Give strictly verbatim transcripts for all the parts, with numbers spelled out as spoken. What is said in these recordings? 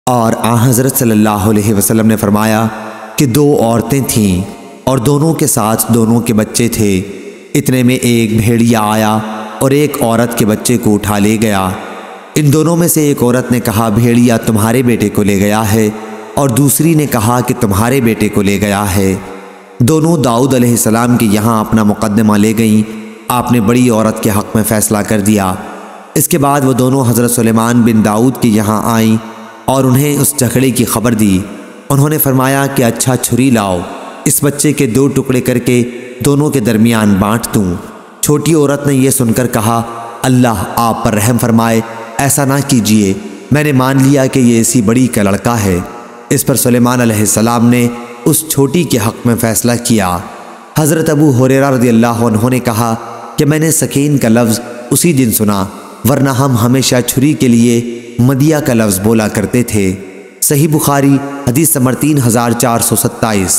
اور آن حضرت صلی اللہ علیہ وسلم نے فرمایا کہ دو عورتیں تھیں اور دونوں کے ساتھ دونوں کے بچے تھے۔ اتنے میں ایک بھیڑیا آیا اور ایک عورت کے بچے کو اٹھا لے گیا۔ ان دونوں میں سے ایک عورت نے کہا بھیڑیا تمہارے بیٹے کو لے گیا ہے، اور دوسری نے کہا کہ تمہارے بیٹے کو لے گیا ہے۔ دونوں داؤد علیہ السلام کے یہاں اپنا مقدمہ لے گئیں۔ آپ نے بڑی عورت کے حق میں فیصلہ کر دیا۔ اس کے بعد وہ دونوں حضرت سلیمان بن داؤد کے یہاں آئیں اور انہیں اس جھگڑے کی خبر دی۔ انہوں نے فرمایا کہ اچھا چھری لاؤ، اس بچے کے دو ٹکڑے کر کے دونوں کے درمیان بانٹ دوں۔ چھوٹی عورت نے یہ سن کر کہا اللہ آپ پر رحم فرمائے، ایسا نہ کیجیے، میں نے مان لیا کہ یہ اسی بڑی کا لڑکا ہے۔ اس پر سلیمان علیہ السلام نے اس چھوٹی کے حق میں فیصلہ کیا۔ حضرت ابو ہریرہ رضی اللہ عنہ نے کہا کہ میں نے سکین کا لفظ اسی دن سنا، ورنہ ہم ہمیشہ چھری کے لیے مدیہ کا لفظ بولا کرتے تھے۔ صحیح بخاری حدیث نمبر تین ہزار چار سو ستائیس۔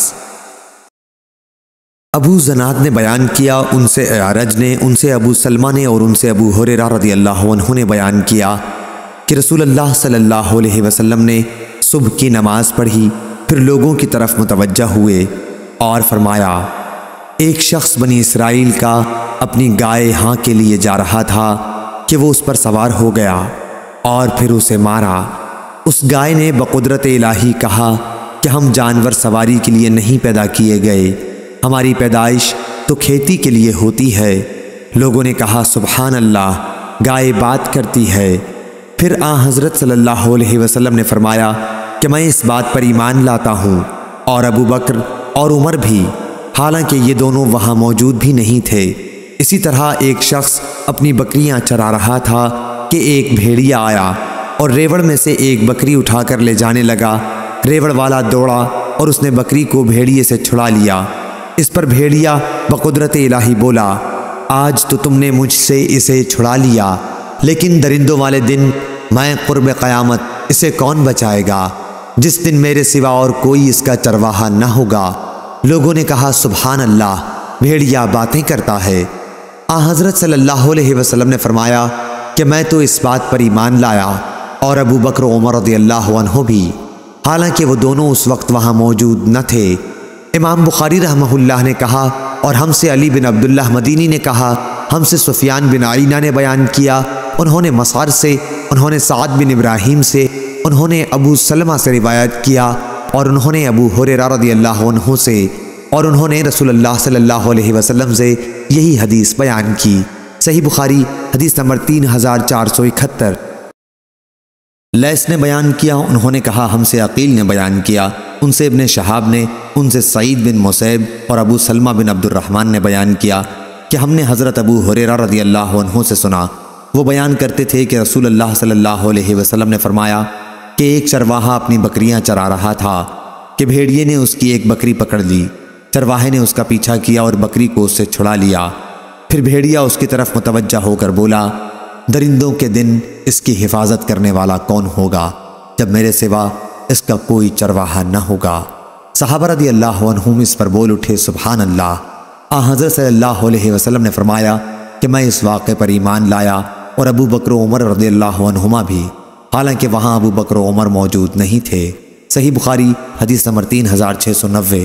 ابو زناد نے بیان کیا، ان سے اعرج نے، ان سے ابو سلمہ نے اور ان سے ابو ہریرہ رضی اللہ عنہ نے بیان کیا کہ رسول اللہ صلی اللہ علیہ وسلم نے صبح کی نماز پڑھی، پھر لوگوں کی طرف متوجہ ہوئے اور فرمایا ایک شخص بنی اسرائیل کا اپنی گائے ہاں کے لیے جا رہا تھا کہ وہ اس پر سوار ہو گیا اور پھر اسے مارا۔ اس گائے نے بقدرت الہی کہا کہ ہم جانور سواری کے لیے نہیں پیدا کیے گئے، ہماری پیدائش تو کھیتی کے لیے ہوتی ہے۔ لوگوں نے کہا سبحان اللہ، گائے بات کرتی ہے۔ پھر آن حضرت صلی اللہ علیہ وسلم نے فرمایا کہ میں اس بات پر ایمان لاتا ہوں، اور ابو بکر اور عمر بھی، حالانکہ یہ دونوں وہاں موجود بھی نہیں تھے۔ اسی طرح ایک شخص اپنی بکریاں چرا رہا تھا کہ ایک بھیڑیا آیا اور ریوڑ میں سے ایک بکری اٹھا کر لے جانے لگا۔ ریوڑ والا دوڑا اور اس نے بکری کو بھیڑیے سے چھڑا لیا۔ اس پر بھیڑیا بقدرت الہی بولا آج تو تم نے مجھ سے اسے چھڑا لیا، لیکن درندوں والے دن میں قرب قیامت اسے کون بچائے گا، جس دن میرے سوا اور کوئی اس کا چرواہا نہ ہوگا۔ لوگوں نے کہا سبحان اللہ، بھیڑیا باتیں کرتا ہے۔ آن حضرت صلی اللہ علیہ وسلم نے فرمایا کہ میں تو اس بات پر ایمان لایا، اور ابو بکر و عمر رضی اللہ عنہ بھی، حالانکہ وہ دونوں اس وقت وہاں موجود نہ تھے۔ امام بخاری رحمہ اللہ نے کہا اور ہم سے علی بن عبداللہ مدینی نے کہا، ہم سے سفیان بن عینہ نے بیان کیا، انہوں نے مسعر سے، انہوں نے سعد بن ابراہیم سے، انہوں نے ابو سلمہ سے روایت کیا، اور انہوں نے ابو ہریرہ رضی اللہ عنہ سے، اور انہوں نے رسول اللہ صلی اللہ علیہ وسلم سے یہی حدیث بیان کی۔ صحیح بخاری حدیث نمبر تین ہزار چار سو اکہتر۔ لیث نے بیان کیا، انہوں نے کہا ہم سے عقیل نے بیان کیا، ان سے ابن شہاب نے، ان سے سعید بن مسیب اور ابو سلمہ بن عبد الرحمن نے بیان کیا کہ ہم نے حضرت ابو ہریرہ رضی اللہ عنہ سے سنا، وہ بیان کرتے تھے کہ رسول اللہ صلی اللہ علیہ وسلم نے فرمایا کہ ایک چرواہا اپنی بکریاں چرا رہا تھا کہ بھیڑیے نے اس کی ایک بکری پکڑ لی۔ چرواہے نے اس کا پیچھا کیا اور بکری کو اس سے چھڑا لیا۔ پھر بھیڑیا اس کی طرف متوجہ ہو کر بولا درندوں کے دن اس کی حفاظت کرنے والا کون ہوگا، جب میرے سوا اس کا کوئی چرواہا نہ ہوگا۔ صحابہ رضی اللہ عنہم اس پر بول اٹھے سبحان اللہ۔ آن حضرت صلی اللہ علیہ وسلم نے فرمایا کہ میں اس واقعے پر ایمان لایا، اور ابو بکر و عمر رضی اللہ عنہما بھی، حالانکہ وہاں ابو بکر و عمر موجود نہیں تھے۔ صحیح بخاری حدیث نمبر تین ہزار چھ سو نوے۔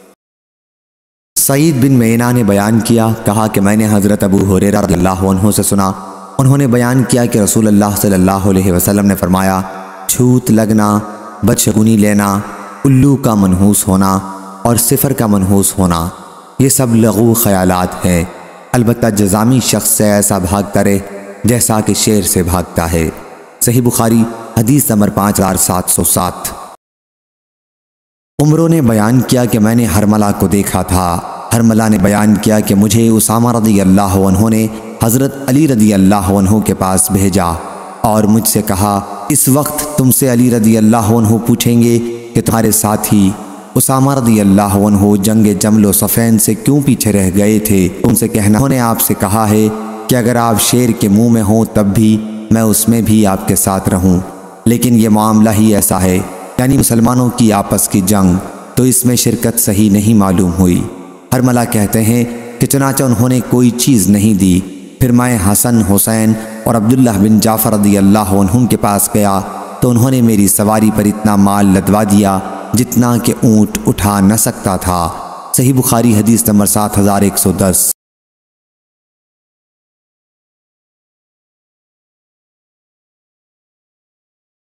سعید بن مینا نے بیان کیا، کہا کہ میں نے حضرت ابو ہریرہ رضی اللہ عنہ سے سنا، انہوں نے بیان کیا کہ رسول اللہ صلی اللہ علیہ وسلم نے فرمایا چھوت لگنا، بدشگونی لینا، الو کا منحوس ہونا اور صفر کا منحوس ہونا، یہ سب لغو خیالات ہیں، البتہ جزامی شخص سے ایسا بھاگتا رہے جیسا کہ شیر سے بھاگتا ہے۔ صحیح بخاری حدیث نمبر پانچ ہزار سات سو سات۔ عمروں نے بیان کیا کہ میں نے حرملہ کو دیکھا تھا۔ حرملہ نے بیان کیا کہ مجھے اسامہ رضی اللہ عنہ نے حضرت علی رضی اللہ عنہ کے پاس بھیجا اور مجھ سے کہا اس وقت تم سے علی رضی اللہ عنہ پوچھیں گے کہ تمہارے ساتھی اسامہ رضی اللہ عنہ جنگ جمل و صفین سے کیوں پیچھے رہ گئے تھے، ان سے کہنا انہوں نے آپ سے کہا ہے کہ اگر آپ شیر کے منہ میں ہوں تب بھی میں اس میں بھی آپ کے ساتھ رہوں، لیکن یہ معاملہ ہی ایسا ہے، یعنی مسلمانوں کی آپس کی جنگ، تو اس میں شرکت صحیح نہیں معلوم ہوئی۔ حرملہ کہتے ہیں کہ چنانچہ انہوں نے کوئی چیز نہیں دی، پھر میں حسن، حسین اور عبداللہ بن جعفر رضی اللہ عنہم کے پاس گیا تو انہوں نے میری سواری پر اتنا مال لدوا دیا جتنا کہ اونٹ اٹھا نہ سکتا تھا۔ صحیح بخاری حدیث نمبر سات ہزار ایک سو دس۔